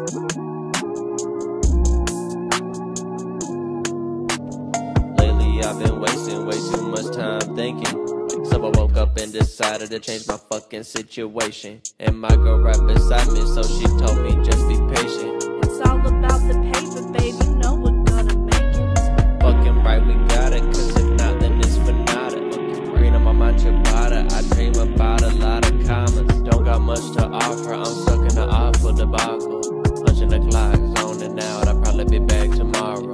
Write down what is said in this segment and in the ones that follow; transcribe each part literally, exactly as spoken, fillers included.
Lately I've been wasting way too much time thinking. So I woke up and decided to change my fucking situation. And my girl right beside me, so she told me just be patient. It's all about the paper, babe, you know we're gonna make it. Fucking right, we got it, cause if not, then it's for nada. Green on my mind, ciabatta, I dream about a lot of commas. Don't got much to offer, I'm stuck in the awful debacle. Punching the clock, zoning out, I'll probably be back tomorrow.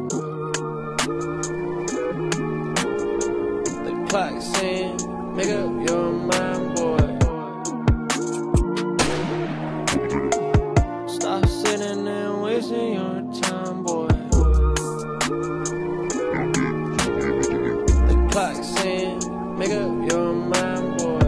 The clock's saying, make up your mind, boy. Stop sitting and wasting your time, boy. The clock's saying, make up your mind, boy.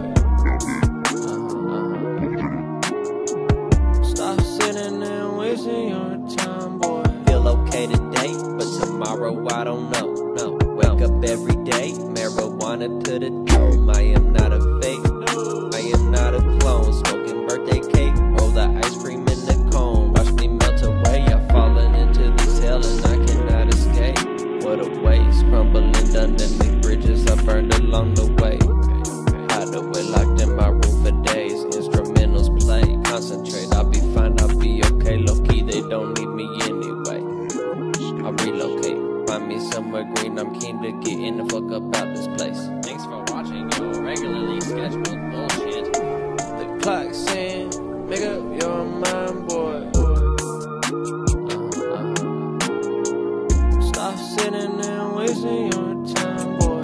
Uh-huh. Stop sitting and wasting your time, boy. Feel okay today, but tomorrow I don't know. No, wake up every day, marijuana to the dome. I am not a fake, I am not a clone. Smoking birthday cake, roll the ice cream in the cone. Watch me melt away, I'm falling into this hell and I cannot escape. What a waste, crumbling underneath bridges I burned along the way. Hide away, locked in my room for days. Instrumentals play, concentrate, I'll be fine, I'll be okay. Low-key, they don't need me anyway. I'll relocate, find me somewhere green. I'm keen to get in the fuck up out this place. Thanks for watching your regularly scheduled bullshit. The clock's saying, make up your mind, boy. Uh-huh. Stop sitting and wasting your time, boy.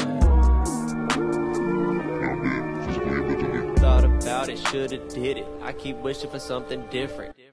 Thought about it, shoulda did it. I keep wishing for something different.